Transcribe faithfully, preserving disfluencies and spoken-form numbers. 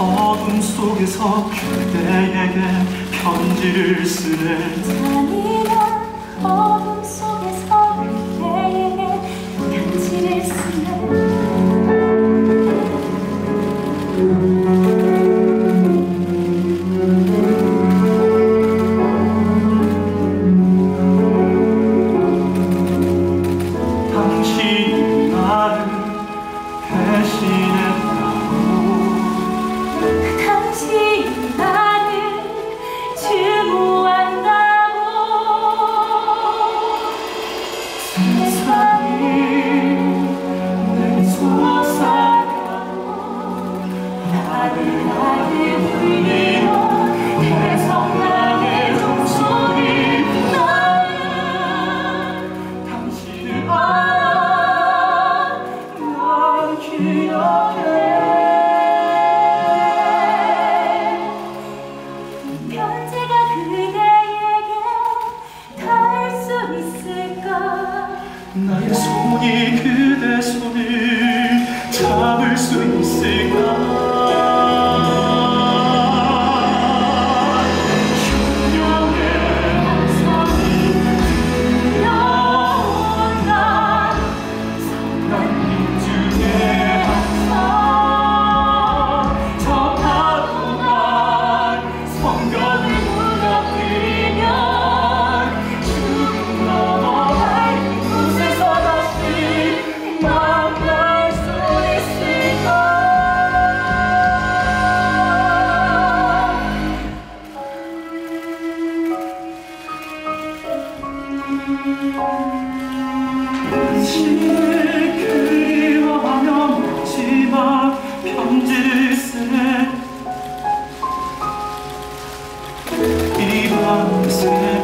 어둠 속에서 그대에게 편지를 쓰네. 잔인한 어둠 속에서 그대에게 편지를 쓰네. 당신이 나를 배신했다고, 당신이 나를 증오한다고. 세상이 내 속삭여도 나를 나를 울리며 해석나게 종소리. 나는 당신을 알아, 난 기억해. 편지가 그대에게 닿을 수 있을까? 나의 손이 그대 손을 잡을 수 있을까? 당신을 그리워하며 마지막 편지를 쓰네. 이 밤새